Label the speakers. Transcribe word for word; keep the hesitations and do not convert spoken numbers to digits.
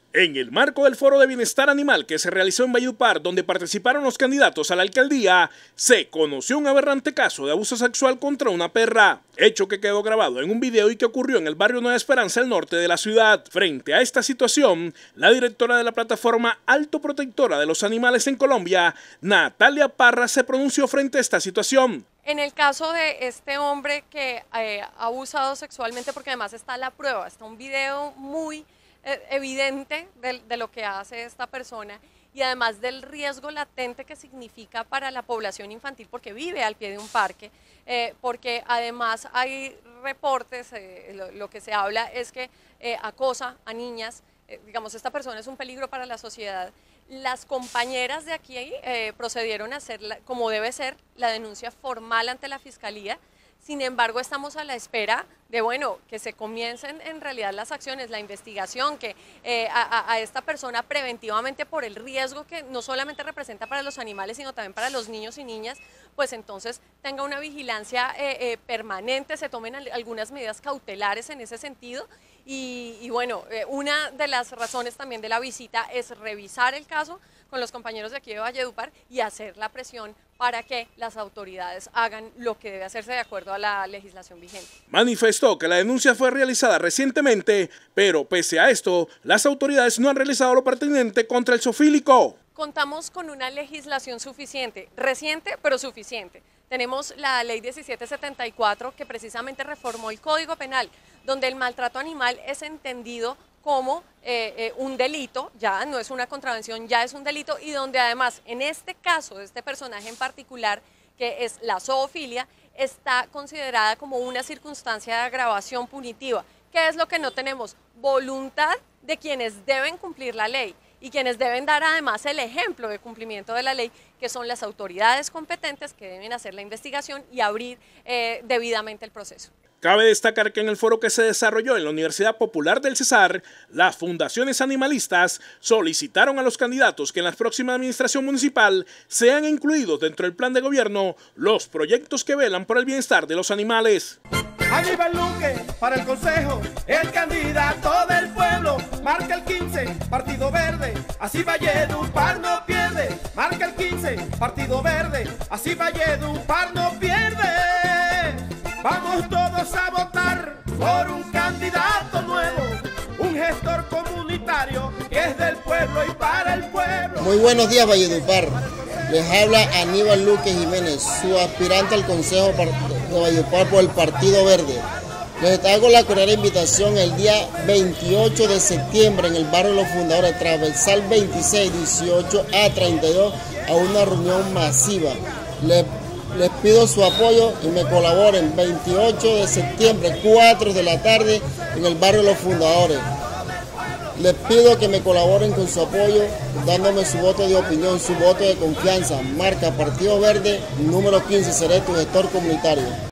Speaker 1: En el marco del Foro de Bienestar Animal que se realizó en Valledupar, donde participaron los candidatos a la alcaldía, se conoció un aberrante caso de abuso sexual contra una perra, hecho que quedó grabado en un video y que ocurrió en el barrio Nueva Esperanza, al norte de la ciudad. Frente a esta situación, la directora de la plataforma Alto Protectora de los Animales en Colombia, Natalia Parra, se pronunció frente a esta situación.
Speaker 2: En el caso de este hombre que eh, ha abusado sexualmente, porque además está la prueba, está un video muy evidente de, de lo que hace esta persona y además del riesgo latente que significa para la población infantil porque vive al pie de un parque, eh, porque además hay reportes, eh, lo, lo que se habla es que eh, acosa a niñas, eh, digamos, esta persona es un peligro para la sociedad. Las compañeras de aquí eh, procedieron a hacer, la, como debe ser, la denuncia formal ante la Fiscalía. Sin embargo, estamos a la espera de, bueno, que se comiencen en realidad las acciones, la investigación, que eh, a, a esta persona preventivamente por el riesgo que no solamente representa para los animales, sino también para los niños y niñas, pues entonces tenga una vigilancia eh, eh, permanente, se tomen algunas medidas cautelares en ese sentido. Y, y bueno, eh, una de las razones también de la visita es revisar el caso con los compañeros de aquí de Valledupar y hacer la presión para que las autoridades hagan lo que debe hacerse de acuerdo a la legislación vigente.
Speaker 1: Manifestó que la denuncia fue realizada recientemente, pero pese a esto, las autoridades no han realizado lo pertinente contra el zoofílico.
Speaker 2: Contamos con una legislación suficiente, reciente pero suficiente. Tenemos la ley diecisiete setenta y cuatro que precisamente reformó el Código Penal, donde el maltrato animal es entendido como eh, eh, un delito, ya no es una contravención, ya es un delito, y donde además en este caso de este personaje en particular, que es la zoofilia, está considerada como una circunstancia de agravación punitiva. ¿Qué es lo que no tenemos? Voluntad de quienes deben cumplir la ley y quienes deben dar además el ejemplo de cumplimiento de la ley, que son las autoridades competentes que deben hacer la investigación y abrir eh, debidamente el proceso.
Speaker 1: Cabe destacar que en el foro que se desarrolló en la Universidad Popular del Cesar, las fundaciones animalistas solicitaron a los candidatos que en la próxima administración municipal sean incluidos dentro del plan de gobierno los proyectos que velan por el bienestar de los animales.
Speaker 3: Aníbal Luque para el Consejo, el candidato del pueblo, marca el quince, Partido Verde, así Valledupar no pierde, marca el quince, Partido Verde, así Valledupar no pierde. Vamos todos a votar por un candidato nuevo, un gestor comunitario que es del pueblo y para el pueblo.
Speaker 4: Muy buenos días, Valledupar. Les habla Aníbal Luque Jiménez, su aspirante al Consejo de Valledupar por el Partido Verde. Les hago la cordial invitación el día veintiocho de septiembre en el barrio Los Fundadores, transversal veintiséis, dieciocho a treinta y dos, a una reunión masiva. Les Les pido su apoyo y me colaboren veintiocho de septiembre, cuatro de la tarde, en el barrio Los Fundadores. Les pido que me colaboren con su apoyo, dándome su voto de opinión, su voto de confianza. Marca Partido Verde, número quince, seré tu gestor comunitario.